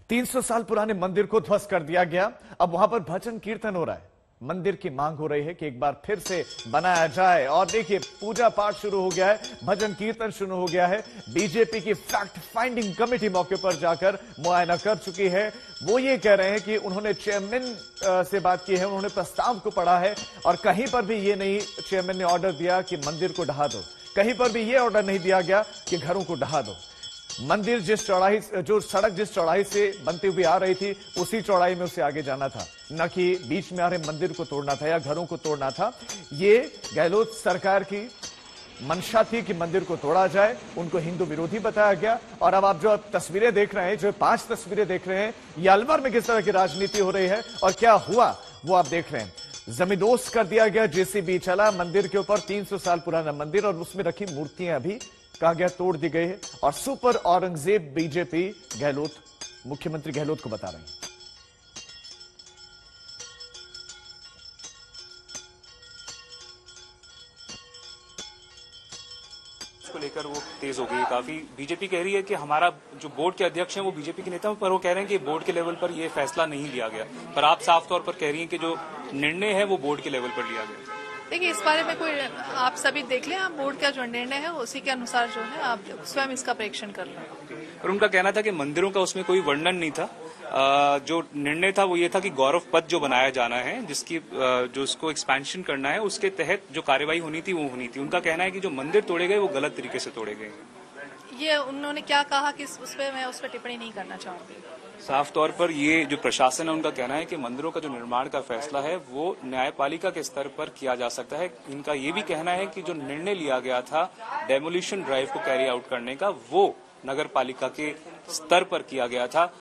300 साल पुराने मंदिर को ध्वस्त कर दिया गया। अब वहां पर भजन कीर्तन हो रहा है। मंदिर की मांग हो रही है कि एक बार फिर से बनाया जाए। और देखिए, पूजा पाठ शुरू हो गया है, भजन कीर्तन शुरू हो गया है। बीजेपी की फैक्ट फाइंडिंग कमेटी मौके पर जाकर मुआयना कर चुकी है। वो ये कह रहे हैं कि उन्होंने चेयरमैन से बात की है, उन्होंने प्रस्ताव को पढ़ा है और कहीं पर भी ये नहीं चेयरमैन ने ऑर्डर दिया कि मंदिर को ढहा दो। कहीं पर भी ये ऑर्डर नहीं दिया गया कि घरों को ढहा दो। मंदिर जो सड़क जिस चौड़ाई से बनती हुई आ रही थी, उसी चौड़ाई में उसे आगे जाना था, न कि बीच में आ रहे मंदिर को तोड़ना था या घरों को तोड़ना था। ये गहलोत सरकार की मंशा थी कि मंदिर को तोड़ा जाए। उनको हिंदू विरोधी बताया गया। और अब आप जो तस्वीरें देख रहे हैं, जो 5 तस्वीरें देख रहे हैं, ये अलवर में किस तरह की राजनीति हो रही है और क्या हुआ वो आप देख रहे हैं। जमींदोज कर दिया गया, जेसीबी चला मंदिर के ऊपर। 300 साल पुराना मंदिर और उसमें रखी मूर्तियां भी कहा गया तोड़ दी गई है। और सुपर औरंगजेब बीजेपी गहलोत, मुख्यमंत्री गहलोत को बता रहे हैं। को लेकर वो तेज हो गई है काफी। बीजेपी कह रही है कि हमारा जो बोर्ड के अध्यक्ष हैं वो बीजेपी के नेता हैं, पर वो कह रहे हैं कि बोर्ड के लेवल पर ये फैसला नहीं लिया गया। पर आप साफ तौर पर कह रही हैं कि जो निर्णय है वो बोर्ड के लेवल पर लिया गया। देखिए, इस बारे में कोई आप सभी देख लें, आप बोर्ड का जो निर्णय है उसी के अनुसार जो है आप स्वयं इसका परीक्षण कर लें। और उनका कहना था कि मंदिरों का उसमें कोई वर्णन नहीं था। जो निर्णय था वो ये था कि गौरव पथ जो बनाया जाना है, जिसकी जो उसको एक्सपेंशन करना है, उसके तहत जो कार्यवाही होनी थी वो होनी थी। उनका कहना है कि जो मंदिर तोड़े गए वो गलत तरीके से तोड़े गए। ये उन्होंने क्या कहा कि उस पर मैं उस पर टिप्पणी नहीं करना चाहूंगी। साफ तौर पर ये जो प्रशासन है उनका कहना है कि मंदिरों का जो निर्माण का फैसला है वो न्यायपालिका के स्तर पर किया जा सकता है। इनका ये भी कहना है कि जो निर्णय लिया गया था डेमोलिशन ड्राइव को कैरी आउट करने का, वो नगर पालिका के स्तर पर किया गया था।